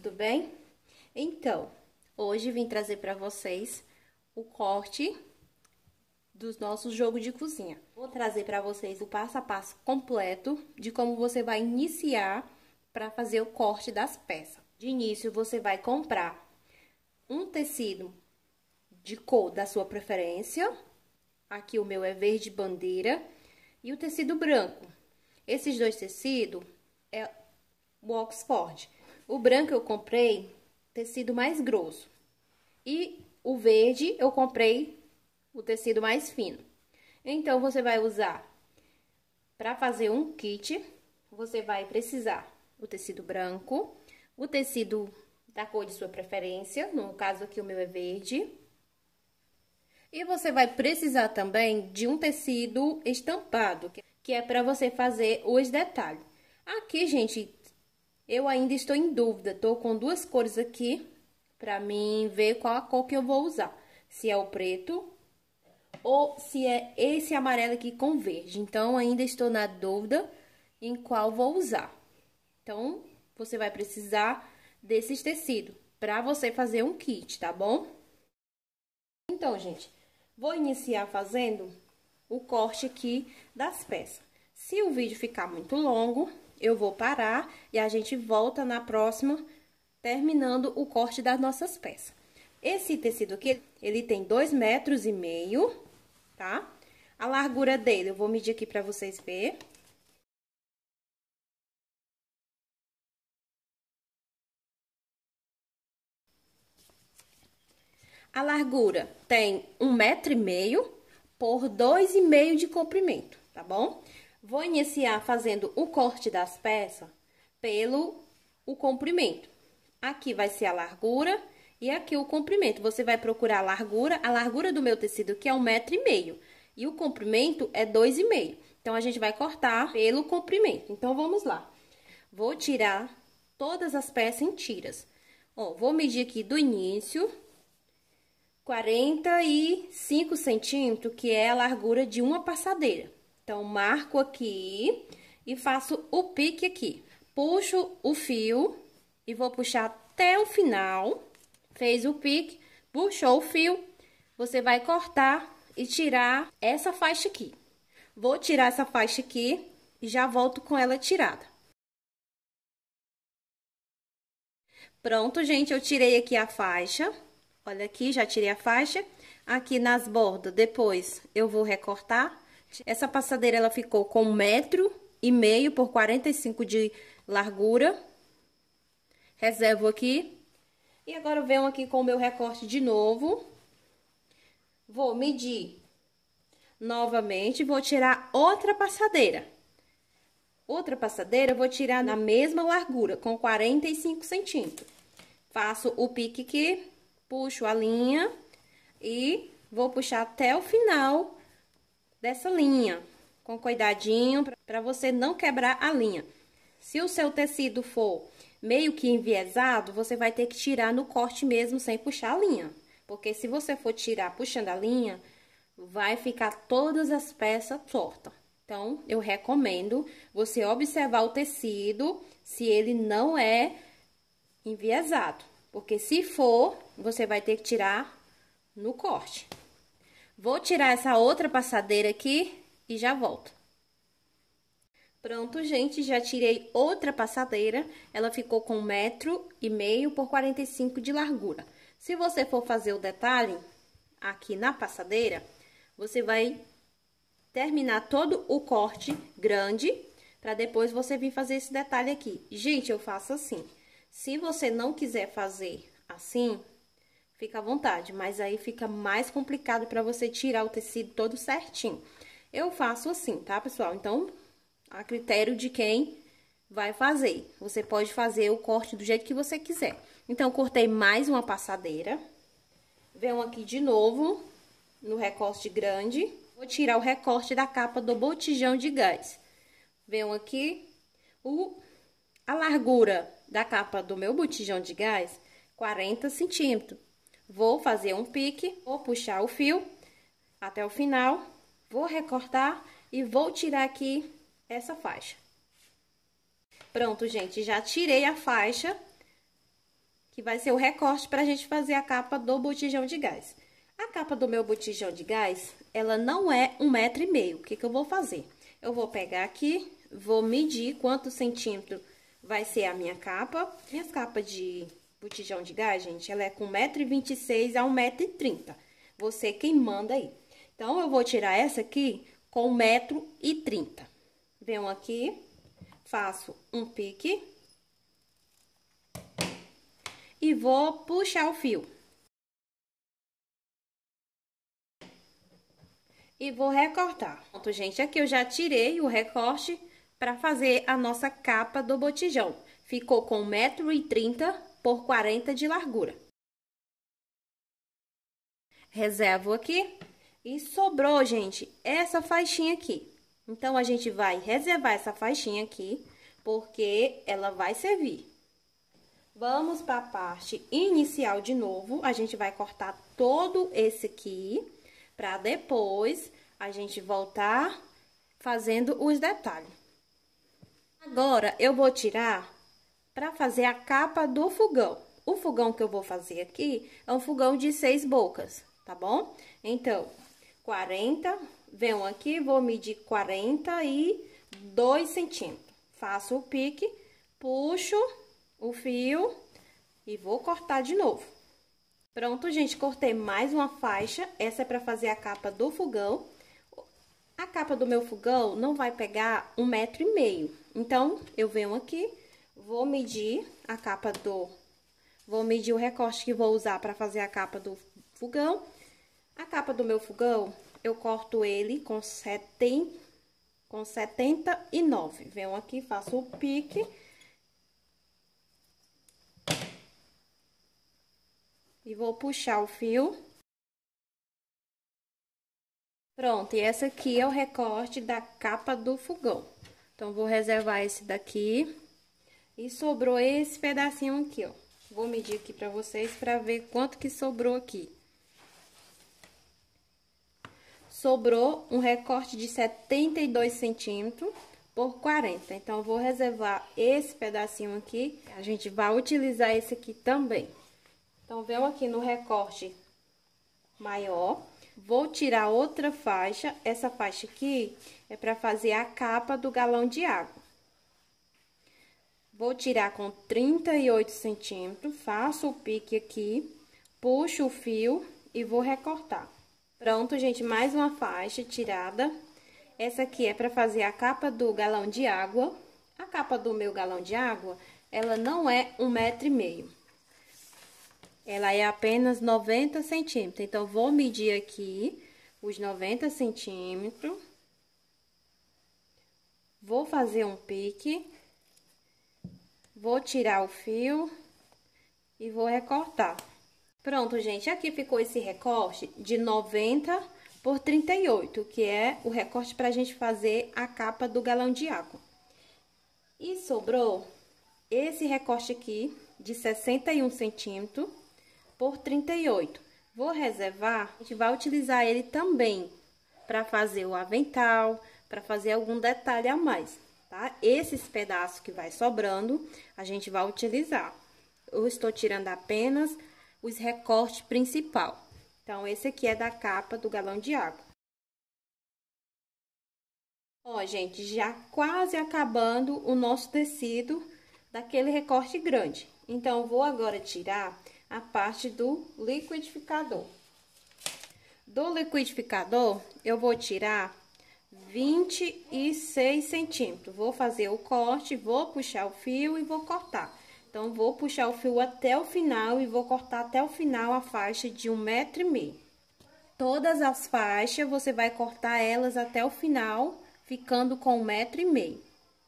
tudo bem? Então, hoje vim trazer para vocês o corte dos nossos jogos de cozinha. Vou trazer para vocês o passo a passo completo de como você vai iniciar para fazer o corte das peças. De início, você vai comprar um tecido de cor da sua preferência. Aqui o meu é verde bandeira e o tecido branco. Esses dois tecidos é o Oxford. O branco eu comprei tecido mais grosso. E o verde eu comprei o tecido mais fino. Então, você vai usar, para fazer um kit, você vai precisar o tecido branco, o tecido da cor de sua preferência, no caso aqui o meu é verde. E você vai precisar também de um tecido estampado, que é para você fazer os detalhes. Aqui, gente, eu ainda estou em dúvida, tô com duas cores aqui, pra mim ver qual a cor que eu vou usar. Se é o preto ou se é esse amarelo aqui com verde. Então, ainda estou na dúvida em qual vou usar. Então, você vai precisar desses tecidos pra você fazer um kit, tá bom? Então, gente, vou iniciar fazendo o corte aqui das peças. Se o vídeo ficar muito longo, eu vou parar e a gente volta na próxima, terminando o corte das nossas peças. Esse tecido aqui, ele tem 2,5 metros, tá? A largura dele, eu vou medir aqui pra vocês verem. A largura tem 1,5 metro por 2,5 de comprimento, tá bom? Vou iniciar fazendo o corte das peças pelo o comprimento. Aqui vai ser a largura e aqui o comprimento. Você vai procurar a largura do meu tecido que é 1,5 metro e o comprimento é 2,5. Então, a gente vai cortar pelo comprimento. Então, vamos lá. Vou tirar todas as peças em tiras. Ó, vou medir aqui do início 45 centímetros, que é a largura de uma passadeira. Então, marco aqui e faço o pique aqui. Puxo o fio e vou puxar até o final. Fez o pique, puxou o fio, você vai cortar e tirar essa faixa aqui. Vou tirar essa faixa aqui e já volto com ela tirada. Pronto, gente, eu tirei aqui a faixa. Olha aqui, já tirei a faixa. Aqui nas bordas, depois eu vou recortar. Essa passadeira, ela ficou com 1,5 metro por 45 de largura. Reservo aqui. E agora eu venho aqui com o meu recorte de novo. Vou medir novamente, vou tirar outra passadeira. Outra passadeira eu vou tirar na mesma largura, com 45 centímetros. Faço o pique aqui, puxo a linha e vou puxar até o final dessa linha, com cuidadinho, para você não quebrar a linha. Se o seu tecido for meio que enviesado, você vai ter que tirar no corte mesmo, sem puxar a linha. Porque se você for tirar puxando a linha, vai ficar todas as peças tortas. Então, eu recomendo você observar o tecido, se ele não é enviesado. Porque se for, você vai ter que tirar no corte. Vou tirar essa outra passadeira aqui e já volto. Pronto, gente, já tirei outra passadeira. Ela ficou com 1,5 metro por 45 de largura. Se você for fazer o detalhe aqui na passadeira, você vai terminar todo o corte grande, para depois você vir fazer esse detalhe aqui. Gente, eu faço assim. Se você não quiser fazer assim, fica à vontade, mas aí fica mais complicado para você tirar o tecido todo certinho. Eu faço assim, tá, pessoal? Então, a critério de quem vai fazer. Você pode fazer o corte do jeito que você quiser. Então, eu cortei mais uma passadeira. Venho aqui de novo no recorte grande. Vou tirar o recorte da capa do botijão de gás. Venho aqui, a largura da capa do meu botijão de gás, 40 centímetros. Vou fazer um pique, vou puxar o fio até o final, vou recortar e vou tirar aqui essa faixa. Pronto, gente, já tirei a faixa que vai ser o recorte pra gente fazer a capa do botijão de gás. A capa do meu botijão de gás, ela não é 1,5 m. O que que eu vou fazer? Eu vou pegar aqui, vou medir quantos centímetros vai ser a minha capa. Minhas capas de botijão de gás, gente, ela é com 1,26 m a 1,30 m. Você quem manda aí. Então, eu vou tirar essa aqui com 1,30 m. Venho aqui, faço um pique e vou puxar o fio. E vou recortar. Pronto, gente, aqui eu já tirei o recorte para fazer a nossa capa do botijão. Ficou com 1,30 m por 40 de largura. Reservo aqui e sobrou, gente, essa faixinha aqui. Então, a gente vai reservar essa faixinha aqui, porque ela vai servir. Vamos para a parte inicial de novo. A gente vai cortar todo esse aqui, para depois a gente voltar fazendo os detalhes. Agora, eu vou tirar para fazer a capa do fogão. O fogão que eu vou fazer aqui é um fogão de 6 bocas, tá bom? Então, 40, venho aqui, vou medir 42 centímetros. Faço o pique, puxo o fio e vou cortar de novo. Pronto, gente, cortei mais uma faixa. Essa é para fazer a capa do fogão. A capa do meu fogão não vai pegar 1,5 m. Então, eu venho aqui, vou medir a capa do... Vou medir o recorte que vou usar para fazer a capa do fogão. A capa do meu fogão, eu corto ele com 79. Venho aqui, faço o pique. E vou puxar o fio. Pronto, e essa aqui é o recorte da capa do fogão. Então, vou reservar esse daqui. E sobrou esse pedacinho aqui, ó. Vou medir aqui pra vocês pra ver quanto que sobrou aqui. Sobrou um recorte de 72 centímetros por 40. Então, eu vou reservar esse pedacinho aqui. A gente vai utilizar esse aqui também. Então, venho aqui no recorte maior, vou tirar outra faixa. Essa faixa aqui é para fazer a capa do galão de água. Vou tirar com 38 centímetros, faço o pique aqui, puxo o fio e vou recortar. Pronto, gente, mais uma faixa tirada. Essa aqui é para fazer a capa do galão de água. A capa do meu galão de água, ela não é 1,5 m. Ela é apenas 90 centímetros. Então, vou medir aqui os 90 centímetros. Vou fazer um pique. Vou tirar o fio e vou recortar. Pronto, gente. Aqui ficou esse recorte de 90 por 38, que é o recorte pra gente fazer a capa do galão de água. E sobrou esse recorte aqui de 61 centímetros. Por 38. Vou reservar, a gente vai utilizar ele também para fazer o avental, para fazer algum detalhe a mais, tá? Esses pedaços que vai sobrando, a gente vai utilizar. Eu estou tirando apenas os recortes principal. Então, esse aqui é da capa do galão de água. Ó, gente, já quase acabando o nosso tecido daquele recorte grande. Então, vou agora tirar a parte do liquidificador. Do liquidificador, eu vou tirar 26 centímetros. Vou fazer o corte, vou puxar o fio e vou cortar. Então, vou puxar o fio até o final e vou cortar até o final a faixa de 1,5 m. Todas as faixas, você vai cortar elas até o final, ficando com 1,5 m.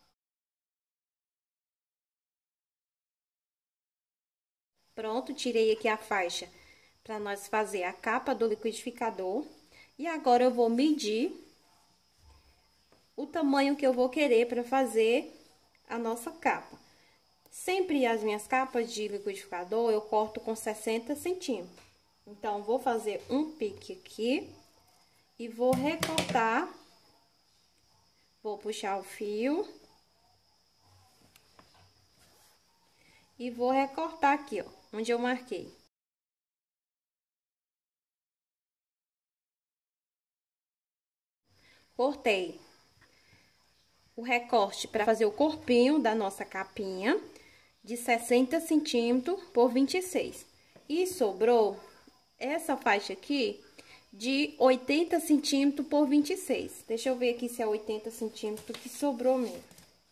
Pronto, tirei aqui a faixa para nós fazer a capa do liquidificador. E agora, eu vou medir o tamanho que eu vou querer para fazer a nossa capa. Sempre as minhas capas de liquidificador, eu corto com 60 centímetros. Então, vou fazer um pique aqui e vou recortar. Vou puxar o fio. E vou recortar aqui, ó. onde eu marquei. Cortei o recorte para fazer o corpinho da nossa capinha de 60 centímetros por 26. E sobrou essa faixa aqui de 80 centímetros por 26. Deixa eu ver aqui se é 80 centímetros que sobrou mesmo.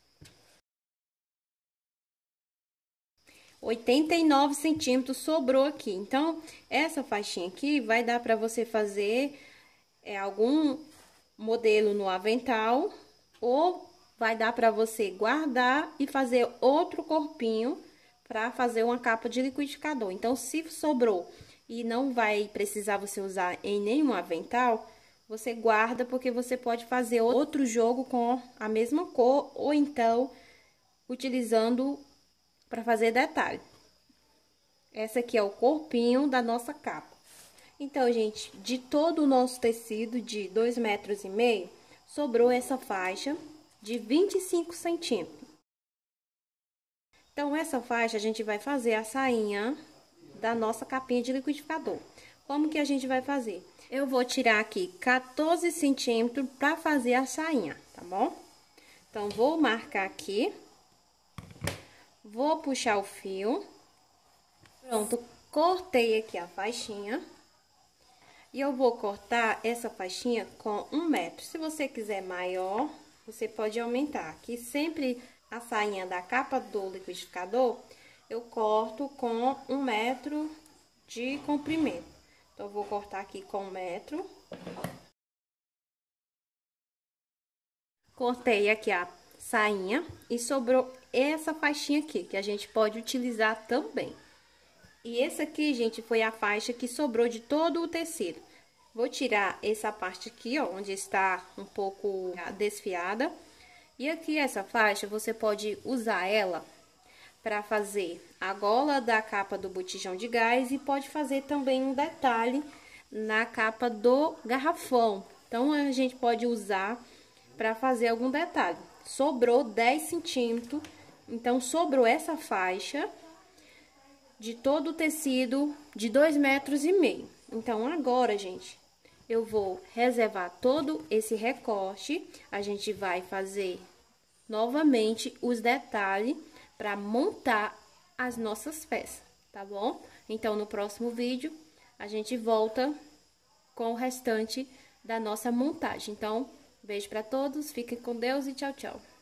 89 centímetros sobrou aqui. Então, essa faixinha aqui vai dar para você fazer algum modelo no avental, ou vai dar para você guardar e fazer outro corpinho para fazer uma capa de liquidificador. Então, se sobrou e não vai precisar você usar em nenhum avental, você guarda, porque você pode fazer outro jogo com a mesma cor, ou então utilizando para fazer detalhe. Essa aqui é o corpinho da nossa capa. Então, gente, de todo o nosso tecido de 2,5 metros, sobrou essa faixa de 25 centímetros. Então, essa faixa a gente vai fazer a sainha da nossa capinha de liquidificador. Como que a gente vai fazer? Eu vou tirar aqui 14 centímetros para fazer a sainha, tá bom? Então, vou marcar aqui. Vou puxar o fio. Pronto, cortei aqui a faixinha. E eu vou cortar essa faixinha com 1 metro. Se você quiser maior, você pode aumentar. Aqui sempre a sainha da capa do liquidificador, eu corto com 1 metro de comprimento. Então, eu vou cortar aqui com 1 metro. Cortei aqui a sainha e sobrou essa faixinha aqui, que a gente pode utilizar também. E essa aqui, gente, foi a faixa que sobrou de todo o tecido. Vou tirar essa parte aqui, ó, onde está um pouco desfiada. E aqui essa faixa, você pode usar ela para fazer a gola da capa do botijão de gás e pode fazer também um detalhe na capa do garrafão. Então, a gente pode usar para fazer algum detalhe. Sobrou 10 centímetros, então sobrou essa faixa de todo o tecido de 2,5 metros. Então, agora, gente, eu vou reservar todo esse recorte. A gente vai fazer novamente os detalhes para montar as nossas peças, tá bom? Então, no próximo vídeo, a gente volta com o restante da nossa montagem. Então, beijo para todos, fiquem com Deus e tchau, tchau.